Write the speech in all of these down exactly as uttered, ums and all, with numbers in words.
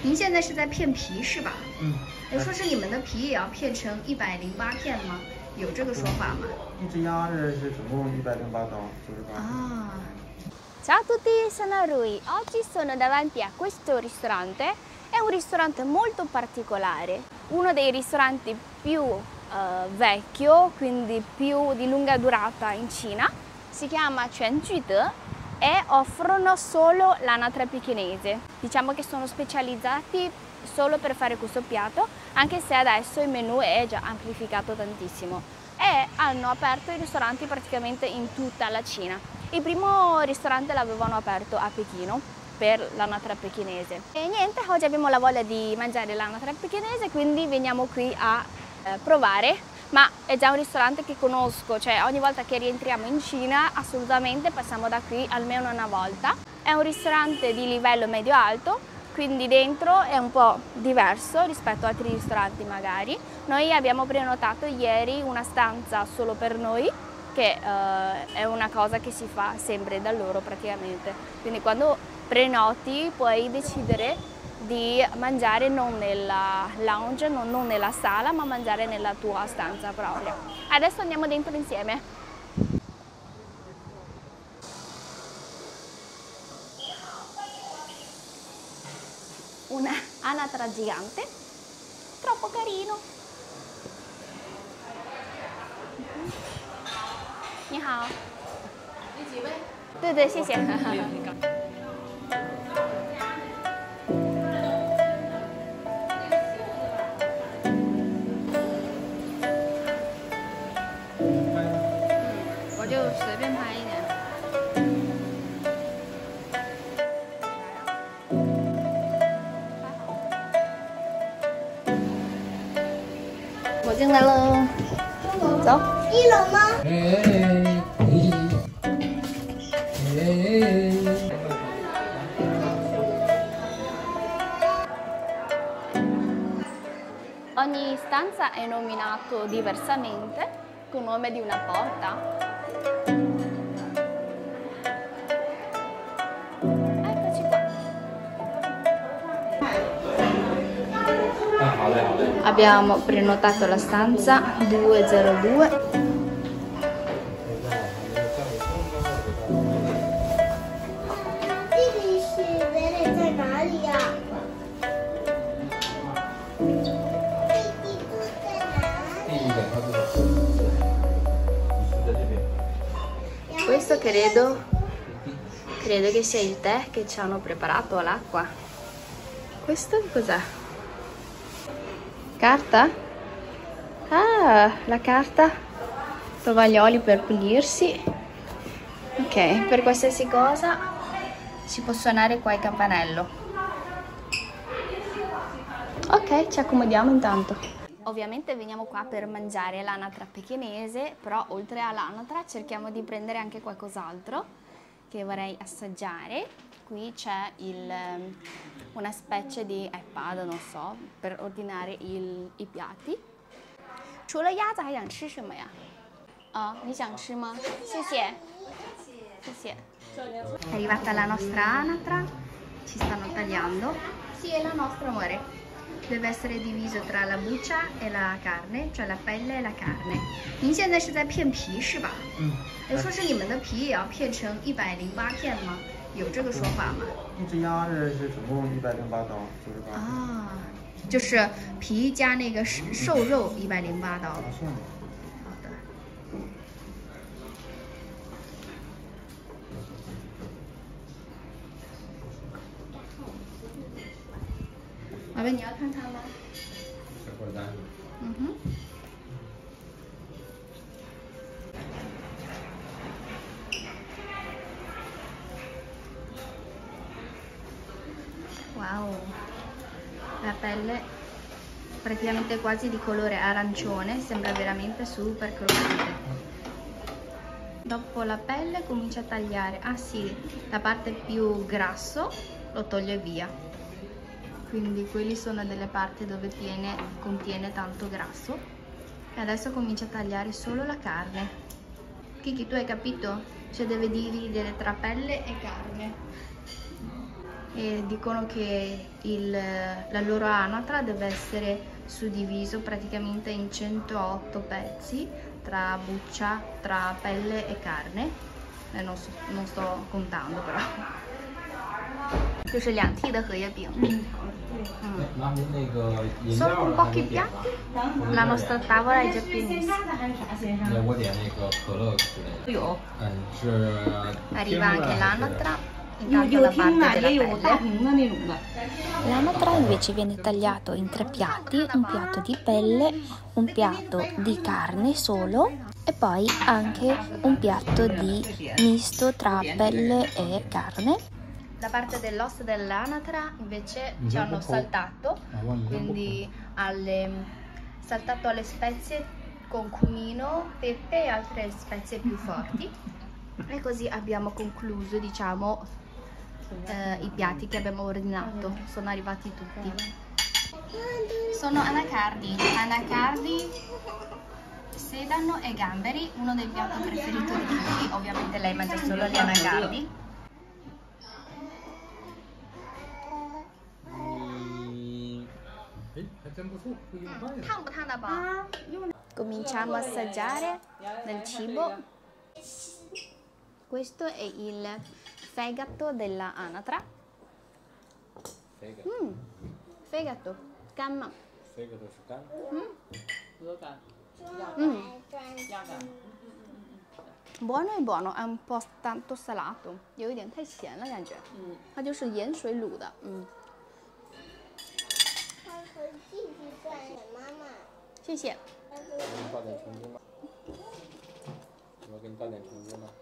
您现在是在片皮是吧？嗯。哎，说是你们的皮也要片成一百零八片吗？有这个说法吗？ 一只鸭子是总共一百零八刀，九十八。 啊。 Ciao a tutti, sono Rui. Oggi sono davanti a questo ristorante. È un ristorante molto particolare, uno dei ristoranti più uh, vecchio, quindi più di lunga durata in Cina. Si chiama Quanzhude e offrono solo l'anatra pechinese. Diciamo che sono specializzati solo per fare questo piatto, anche se adesso il menù è già amplificato tantissimo. E hanno aperto i ristoranti praticamente in tutta la Cina. Il primo ristorante l'avevano aperto a Pechino per l'anatra pechinese. E niente, oggi abbiamo la voglia di mangiare l'anatra pechinese, quindi veniamo qui a eh, provare, ma è già un ristorante che conosco, cioè ogni volta che rientriamo in Cina assolutamente passiamo da qui almeno una volta. È un ristorante di livello medio-alto, quindi dentro è un po' diverso rispetto ad altri ristoranti magari. Noi abbiamo prenotato ieri una stanza solo per noi, che uh, è una cosa che si fa sempre da loro praticamente. Quindi quando prenoti puoi decidere di mangiare non nella lounge, non, non nella sala, ma mangiare nella tua stanza propria. Adesso andiamo dentro insieme. Una anatra gigante, troppo carino. 你好，你几位？对对，谢谢。我就随便拍一点。我进来喽，走。一楼吗？ Ogni stanza è nominato diversamente con nome di una porta. Eccoci qua. Abbiamo prenotato la stanza duecentodue. Questo credo, credo che sia il tè che ci hanno preparato all'acqua. Questo cos'è? Carta? Ah, la carta. Tovaglioli per pulirsi. Ok, per qualsiasi cosa si può suonare qua il campanello. Ok, ci accomodiamo intanto. Ovviamente veniamo qua per mangiare l'anatra pechinese, però oltre all'anatra cerchiamo di prendere anche qualcos'altro che vorrei assaggiare. Qui c'è una specie di iPad, non so, per ordinare il, i piatti. 除了鸭子还想吃什么呀？啊，你想吃吗？谢谢，谢谢。È arrivata la nostra anatra, ci stanno tagliando. Sì, è la nostra, amore. Deve essere diviso tra la buccia e la carne, cioè la pelle e la carne. 您现在是在片皮是吧？嗯。哎，说是你们的皮也要片成一百零八片吗？有这个说法吗？ 一只鸭子是总共一百零八刀，九十八。 啊，就是皮加那个瘦肉一百零八刀。好的。宝贝，你要看看吗？嗯哼。Wow, la pelle praticamente quasi di colore arancione, sembra veramente super croccante. Dopo la pelle comincia a tagliare, ah sì, la parte più grasso lo toglie via. Quindi quelli sono delle parti dove tiene, contiene tanto grasso. E adesso comincia a tagliare solo la carne. Kiki, tu hai capito? Cioè deve dividere tra pelle e carne. e dicono che il, la loro anatra deve essere suddiviso praticamente in centootto pezzi tra buccia, tra pelle e carne. Eh, non, so, non sto contando però. 就是两屉的荷叶饼。Mm. Sono pochi piatti, la nostra tavola è già pienissima. Arriva anche l'anatra, intanto da parte della pelle. L'anatra invece viene tagliato in tre piatti, un piatto di pelle, un piatto di carne solo e poi anche un piatto di misto tra pelle e carne. La parte dell'osso dell'anatra invece ci hanno saltato, quindi alle, saltato alle spezie con cumino, pepe e altre spezie più forti. E così abbiamo concluso, diciamo, eh, i piatti che abbiamo ordinato. Sono arrivati tutti. Sono anacardi, anacardi, sedano e gamberi, uno dei piatti preferiti di tutti. Ovviamente lei mangia solo gli anacardi. Cominciamo a assaggiare del cibo. Questo è il fegato della anatra. Mm, fegato, gamma. Fegato是干。 Mm. Buono e buono, è un po' tanto salato, 有一点太咸了感觉。嗯，它就是盐水卤的。嗯。谢谢。 给你倒点橙汁吗？我给你倒点橙汁吗？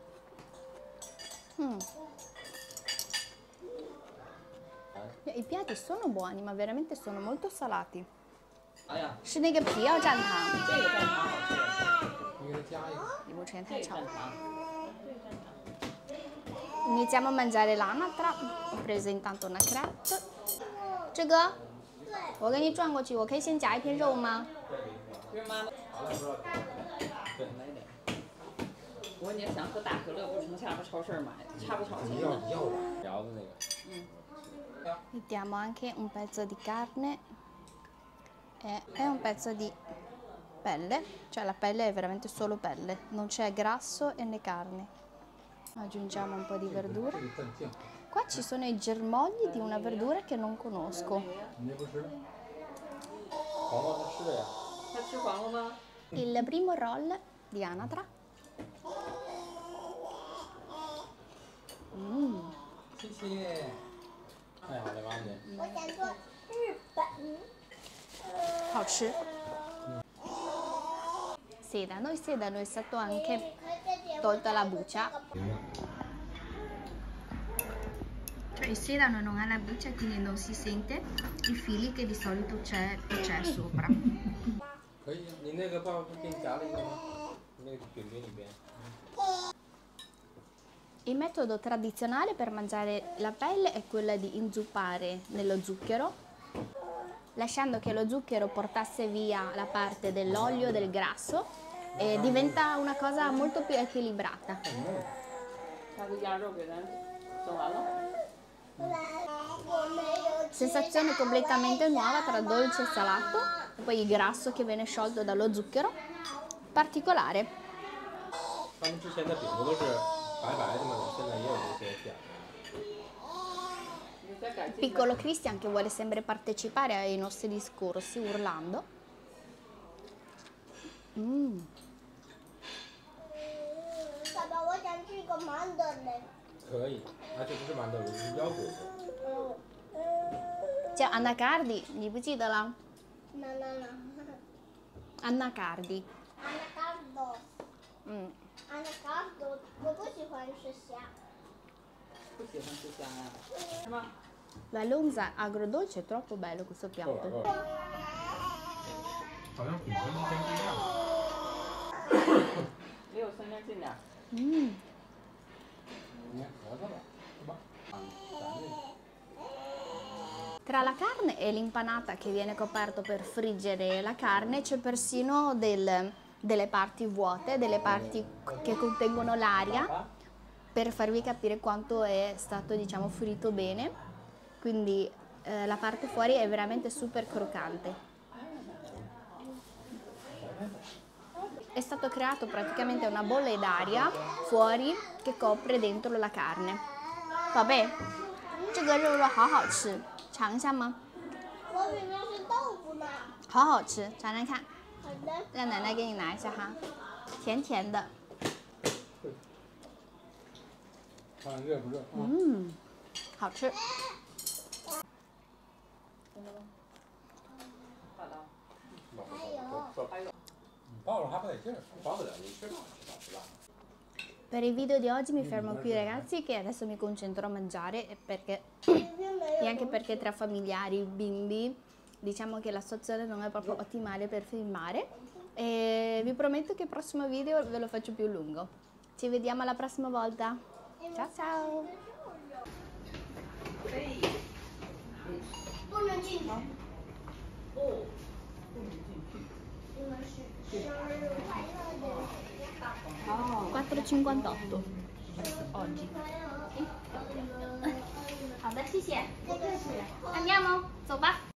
Mm. I piatti sono buoni, ma veramente sono molto salati. 是那个皮要蘸糖，这个蘸糖好吃。你给它加一个。你不吃太吵。Iniziamo a mangiare l'anatra. Ho preso intanto una crepe. 这个，我给你转过去，我可以先夹一片肉吗？ 我你想喝大可乐，不成下边超市买，差不少钱呢。 摇的那个。嗯。 Mettiamo anche un pezzo di carne e, e un pezzo di pelle, cioè la pelle è veramente solo pelle, non c'è grasso e né carne. Aggiungiamo un po' di verdura. Qua ci sono i germogli di una verdura che non conosco. Il primo roll di anatra. Mm. 太好了，妈咪。 我想做日本。 好吃。Sedano, il sedano è stato anche tolto la buccia. Cioè il sedano non ha la buccia, quindi non si sente i fili che di solito c'è sopra. Il metodo tradizionale per mangiare la pelle è quello di inzuppare nello zucchero, lasciando che lo zucchero portasse via la parte dell'olio, del grasso, e diventa una cosa molto più equilibrata. Sensazione completamente nuova tra dolce e salato, e poi il grasso che viene sciolto dallo zucchero, particolare. Il piccolo Christian che vuole sempre partecipare ai nostri discorsi urlando. Mm. Papà, vuoi anche con mandorle? 可以，而且不是馒头，是腰果子。 C'è anacardi, gli puoi dire là? No, no, no. Anacardi. Anacardo. Mm. Anacardo. 我不喜欢吃虾。 不喜欢吃虾呀？是吗？ La lonza agrodolce è troppo bello questo piatto. 好像比跟之前不一样。 离我身边近点。 Mm. 你看合着了，是吧？咱这。 Tra la carne e l'impanata che viene coperto per friggere la carne c'è persino del, delle parti vuote, delle parti che contengono l'aria, per farvi capire quanto è stato, diciamo, fritto bene. quindi eh, la parte fuori è veramente super croccante. È stato creato praticamente una bolla d'aria fuori che copre dentro la carne. 宝贝，这个肉肉好好吃，尝一下吗？ 我里面是豆腐呢。 好好吃，尝尝看。 好的。 让奶奶给你拿一下哈，甜甜的。 看热不热？ 嗯，好吃。 还有。 抱着还不得劲儿，抱不了，你吃吧，吃吧，吃吧。 Per il video di oggi mi fermo qui ragazzi, che adesso mi concentro a mangiare perché, e anche perché tra familiari, bimbi, diciamo che la situazione non è proprio ottimale per filmare. E vi prometto che il prossimo video ve lo faccio più lungo. Ci vediamo alla prossima volta. Ciao ciao! 不能进去。哦，不能进去。你们是生日快乐的。 quattro e cinquantotto oggi. 好的，谢谢。 Andiamo, 走吧。